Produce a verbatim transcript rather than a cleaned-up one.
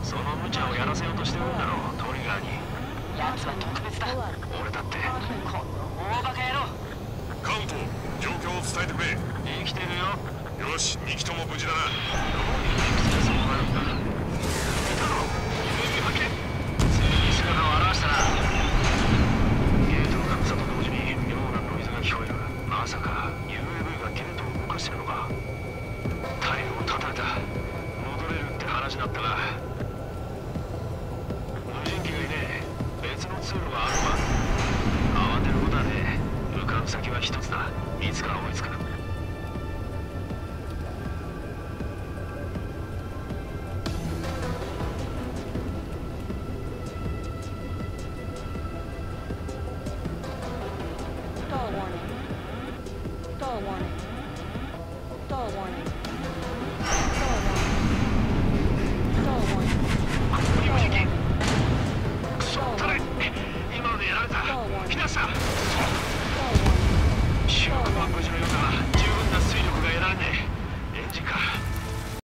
その無茶をやらせようとしてるんだろう、トリガーに。 奴は特別だ。 俺だって。 こ大バカ野郎。 カウント、状況を伝えてくれ。 生きてるよ。 よし、に機とも無事だな。 どういう理屈でそうなるんだ。いたろ、ついに発見。ついに姿を現したな。ゲートの封鎖と同時に妙なノイズが聞こえる。まさか ユーエーブイ がゲートを動かしてるのか。タイルを叩いた。戻れるって話だったが、無人機がいねえ。別の通路があるわ。慌てることはねえ。向かう先は一つだ。いつか追いつく。